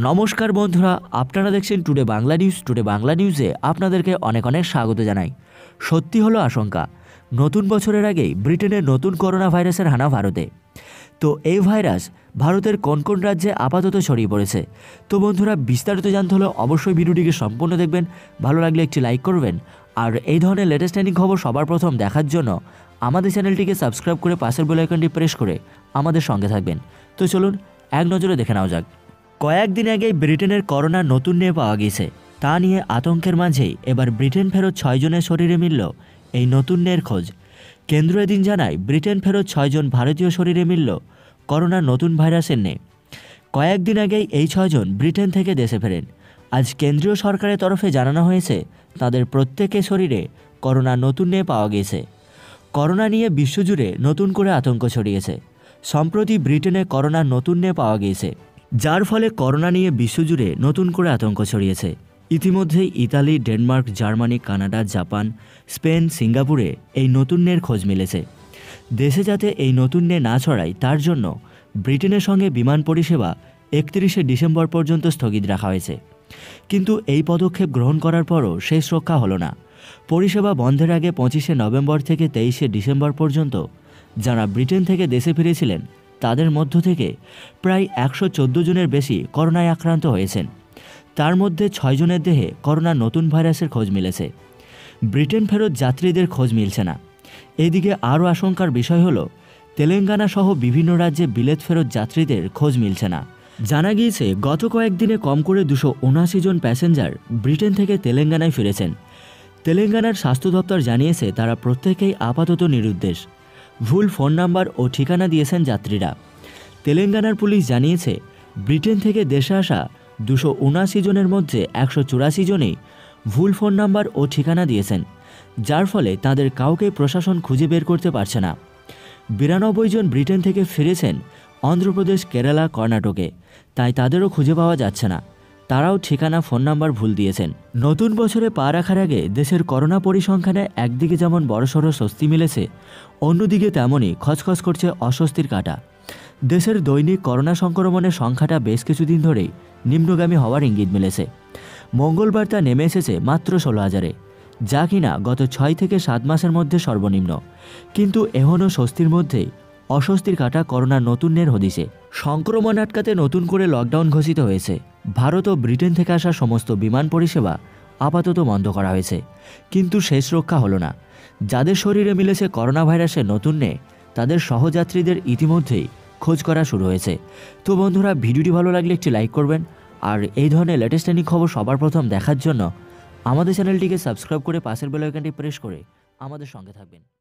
নমস্কার বন্ধুরা, আপনারা দেখছেন today Bangla news. Today Bangla নিউজে আপনাদেরকে অনেক অনেক স্বাগত জানাই। সত্যি হলো আশঙ্কা, নতুন বছরের আগেই ব্রিটেনের নতুন করোনা ভাইরাসের হানা ভারতে। তো এই ভাইরাস ভারতের কোন কোন রাজ্যে আপাতত ছড়িয়ে পড়েছে। তো বন্ধুরা, বিস্তারিত জানতে হলে অবশ্যই ভিডিওটিকে সম্পূর্ণ দেখবেন। ভালো লাগলে একটি লাইক করবেন, আর এই ধরনের লেটেস্ট ট্রেন্ডিং খবর সবার প্রথম দেখার জন্য আমাদের চ্যানেলটিকে সাবস্ক্রাইব করে পাশের বেল আইকনটি প্রেস করে আমাদের সঙ্গে থাকবেন। তো চলুন এক নজরে দেখে নেওয়া যাক। কয়েকদিন আগেই ব্রিটেনের করোনার নতুন নিয়ে পাওয়া গিয়েছে। তা নিয়ে আতঙ্কের মাঝেই এবার ব্রিটেন ফেরত 6 জনের শরীরে মিলল এই নতুন নিয়ের খোঁজ। কেন্দ্র এদিন জানায় ব্রিটেন ফেরত 6 জন ভারতীয় শরীরে মিলল করোনার নতুন ভাইরাসের নে। কয়েকদিন আগেই এই 6 জন ব্রিটেন থেকে দেশে ফেরেন। আজ কেন্দ্রীয় সরকারের তরফে জানানো হয়েছে তাদের প্রত্যেকের শরীরে করোনার নতুন নিয়ে পাওয়া গিয়েছে। করোনা নিয়ে বিশ্বজুড়ে নতুন করে আতঙ্ক ছড়িয়েছে। সম্প্রতি ব্রিটেনে করোনার নতুন নিয়ে পাওয়া গিয়েছে, যার ফলে করোনা নিয়ে বিশ্বজুড়ে নতুন করে আতঙ্ক ছড়িয়েছে। ইতিমধ্যেই Italy, Denmark, Germany, Canada, Japan, Spain, সিঙ্গাপুরে এই নতুন নিয়ের খোঁজ মিলেছে। দেশে যাতে এই নতুন নিয়ে না ছড়ায় তার জন্য ব্রিটেনের সঙ্গে বিমান পরিষেবা 31শে ডিসেম্বর পর্যন্ত স্থগিত রাখা হয়েছে। কিন্তু এই পদক্ষেপ গ্রহণ করার পরও শেষ রক্ষা হলো না। পরিষেবা বন্ধের আগে 25শে নভেম্বর থেকে 23শে ডিসেম্বর পর্যন্ত যারা ব্রিটেন থেকে দেশে ফিরেছিলেন তাদের মধ্য থেকে প্রায় 114 জনের বেশি করোনায় আক্রান্ত হয়েছেন। তার মধ্যে 6 জনের দেহে করোনার নতুন ভাইরাসের খোঁজ মিলেছে। ব্রিটেন ফেরত যাত্রীদের খোঁজ মিলছে না। এদিকে আরও আশঙ্কার বিষয় হলো তেলেঙ্গানা সহ বিভিন্ন রাজ্যে বিলেত ফেরত যাত্রীদের খোঁজ মিলছে না। জানা গিয়েছে গত কয়েকদিনে কম করে 279 জন প্যাসেঞ্জার ব্রিটেন থেকে তেলেঙ্গানায় ফিরেছেন। তেলেঙ্গানার স্বাস্থ্য দপ্তর জানিয়েছে তারা প্রত্যেকেই আপাতত নিরুদ্দেশ। ভুল ফোন নাম্বার ও ঠিকানা দিয়েছেন যাত্রীরা। তেলেঙ্গানার পুলিশ জানিয়েছে ব্রিটেন থেকে দেশে আসা 279 জনের মধ্যে 184 জনই ভুল ফোন নাম্বার ও ঠিকানা দিয়েছেন, যার ফলে তাদের কাউকে প্রশাসন খুঁজে বের করতে পারছে না। 92 জন ব্রিটেন থেকে ফিরেছেন অন্ধ্রপ্রদেশ, কেরালা, কর্ণাটকে, তাই তাদেরও খুঁজে পাওয়া যাচ্ছে না। তারাও ঠিকানা, ফোন নাম্বার ভুল দিয়েছেন। নতুন বছরে পা রাখার আগে দেশের করোনা পরিসংখ্যানে একদিকে যেমন বড়সড় স্বস্তি মিলেছে, অন্যদিকে তেমনই খচখচ করছে অস্বস্তির কাঁটা। দেশের দৈনিক করোনা সংক্রমণের সংখ্যাটা বেশ কিছুদিন ধরেই নিম্নগামী হওয়ার ইঙ্গিত মিলেছে। মঙ্গলবার তা নেমে এসেছে মাত্র 16,000-এ, যা কিনা গত 6 থেকে 7 মাসের মধ্যে সর্বনিম্ন। কিন্তু এখনও স্বস্তির মধ্যেই অস্বস্তির কাঁটা করোনার নতুন নের হদিশে। সংক্রমণ আটকাতে নতুন করে লকডাউন ঘোষিত হয়েছে। ভারত ও ব্রিটেন থেকে আসা সমস্ত বিমান পরিষেবা আপাতত বন্ধ করা হয়েছে। কিন্তু শেষ রক্ষা হলো না। যাদের শরীরে মিলেছে করোনা ভাইরাসের নতুন নে, তাদের সহযাত্রীদের ইতিমধ্যেই খোঁজ করা শুরু হয়েছে। তো বন্ধুরা, ভিডিওটি ভালো লাগলে একটি লাইক করবেন, আর এই ধরনের লেটেস্ট ট্রেন্ডিং খবর সবার প্রথম দেখার জন্য আমাদের চ্যানেলটিকে সাবস্ক্রাইব করে পাশের বেল আইকনটি প্রেস করে আমাদের সঙ্গে থাকবেন।